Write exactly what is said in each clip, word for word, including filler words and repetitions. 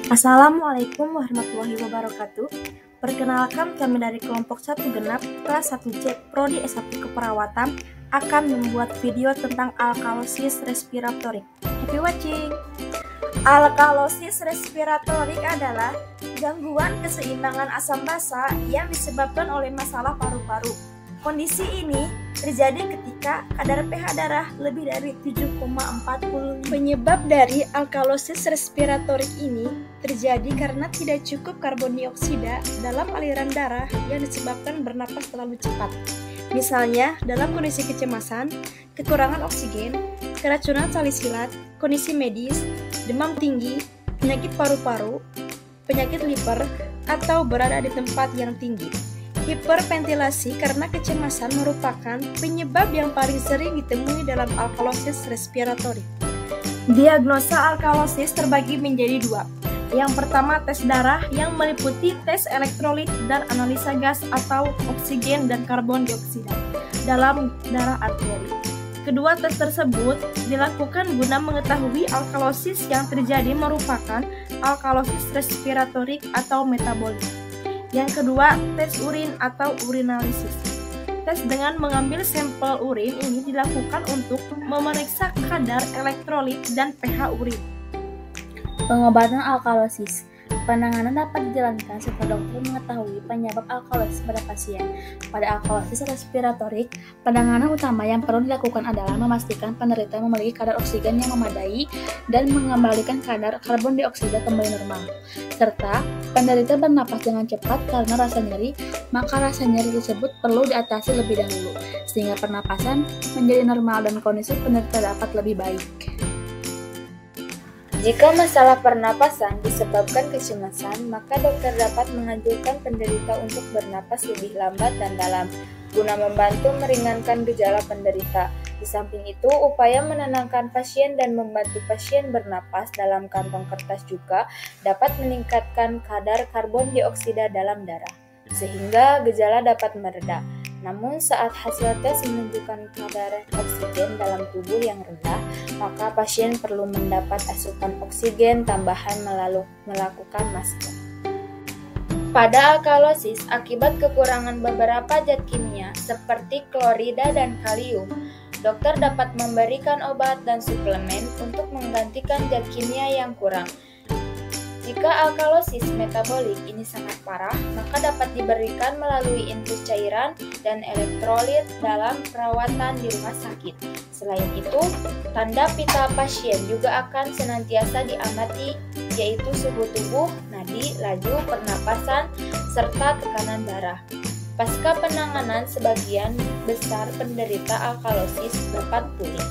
Assalamualaikum warahmatullahi wabarakatuh. Perkenalkan, kami dari kelompok satu genap kelas satu C Prodi S satu Keperawatan akan membuat video tentang alkalosis respiratorik. Happy watching! Alkalosis respiratorik adalah gangguan keseimbangan asam basa yang disebabkan oleh masalah paru-paru. Kondisi ini terjadi ketika kadar pH darah lebih dari tujuh koma empat puluh lima. Penyebab dari alkalosis respiratorik ini terjadi karena tidak cukup karbon dioksida dalam aliran darah yang disebabkan bernapas terlalu cepat. Misalnya dalam kondisi kecemasan, kekurangan oksigen, keracunan salisilat, kondisi medis, demam tinggi, penyakit paru-paru, penyakit liver, atau berada di tempat yang tinggi. Hiperventilasi karena kecemasan merupakan penyebab yang paling sering ditemui dalam alkalosis respiratorik. Diagnosa alkalosis terbagi menjadi dua. Yang pertama, tes darah yang meliputi tes elektrolit dan analisa gas atau oksigen dan karbon dioksida dalam darah arteri. Kedua tes tersebut dilakukan guna mengetahui alkalosis yang terjadi merupakan alkalosis respiratorik atau metabolik. Yang kedua, tes urin atau urinalisis. Tes dengan mengambil sampel urin ini dilakukan untuk memeriksa kadar elektrolit dan pH urin. Pengobatan alkalosis. Penanganan dapat dijalankan setelah dokter mengetahui penyebab alkalosis pada pasien. Pada alkalosis respiratorik, penanganan utama yang perlu dilakukan adalah memastikan penderita memiliki kadar oksigen yang memadai dan mengembalikan kadar karbon dioksida kembali normal. Serta penderita bernapas dengan cepat karena rasa nyeri, maka rasa nyeri tersebut perlu diatasi lebih dahulu, sehingga pernapasan menjadi normal dan kondisi penderita dapat lebih baik. Jika masalah pernapasan disebabkan kecemasan, maka dokter dapat menganjurkan penderita untuk bernapas lebih lambat dan dalam, guna membantu meringankan gejala penderita. Di samping itu, upaya menenangkan pasien dan membantu pasien bernapas dalam kantong kertas juga dapat meningkatkan kadar karbon dioksida dalam darah, sehingga gejala dapat mereda. Namun saat hasil tes menunjukkan kadar oksigen dalam tubuh yang rendah, maka pasien perlu mendapat asupan oksigen tambahan melalui melakukan masker. Pada alkalosis, akibat kekurangan beberapa zat kimia seperti klorida dan kalium, dokter dapat memberikan obat dan suplemen untuk menggantikan zat kimia yang kurang. Jika alkalosis metabolik ini sangat parah, maka dapat diberikan melalui infus cairan dan elektrolit dalam perawatan di rumah sakit. Selain itu, tanda vital pasien juga akan senantiasa diamati, yaitu suhu tubuh, nadi, laju pernapasan, serta tekanan darah. Pasca penanganan, sebagian besar penderita alkalosis dapat pulih.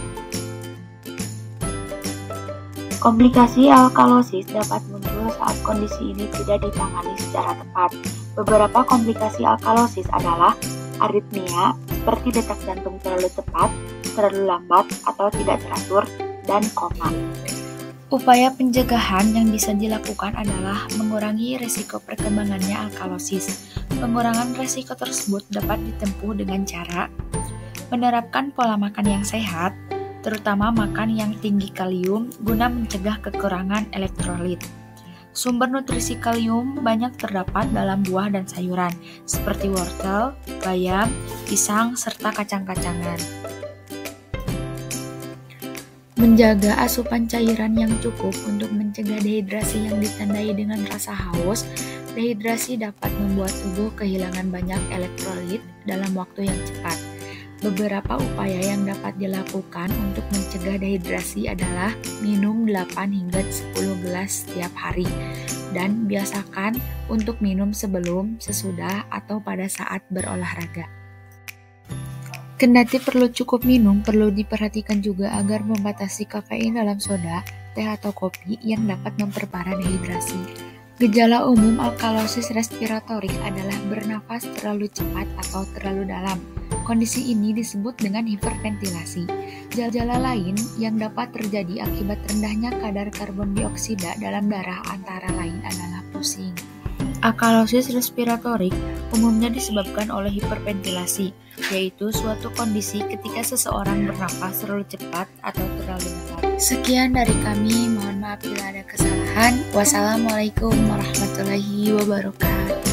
Komplikasi alkalosis dapat muncul saat kondisi ini tidak ditangani secara tepat. Beberapa komplikasi alkalosis adalah aritmia, seperti detak jantung terlalu cepat, terlalu lambat, atau tidak teratur, dan koma. Upaya pencegahan yang bisa dilakukan adalah mengurangi risiko perkembangannya alkalosis. Pengurangan risiko tersebut dapat ditempuh dengan cara menerapkan pola makan yang sehat, terutama makan yang tinggi kalium guna mencegah kekurangan elektrolit. Sumber nutrisi kalium banyak terdapat dalam buah dan sayuran, seperti wortel, bayam, pisang, serta kacang-kacangan. Menjaga asupan cairan yang cukup untuk mencegah dehidrasi yang ditandai dengan rasa haus. Dehidrasi dapat membuat tubuh kehilangan banyak elektrolit dalam waktu yang cepat. Beberapa upaya yang dapat dilakukan untuk mencegah dehidrasi adalah minum delapan hingga sepuluh gelas setiap hari, dan biasakan untuk minum sebelum, sesudah, atau pada saat berolahraga. Kendati perlu cukup minum, perlu diperhatikan juga agar membatasi kafein dalam soda, teh atau kopi yang dapat memperparah dehidrasi. Gejala umum alkalosis respiratorik adalah bernafas terlalu cepat atau terlalu dalam. Kondisi ini disebut dengan hiperventilasi. Gejala lain yang dapat terjadi akibat rendahnya kadar karbon dioksida dalam darah antara lain adalah pusing. Alkalosis respiratorik umumnya disebabkan oleh hiperventilasi, yaitu suatu kondisi ketika seseorang bernapas terlalu cepat atau terlalu dalam. Sekian dari kami, mohon maaf bila ada kesalahan. Wassalamualaikum warahmatullahi wabarakatuh.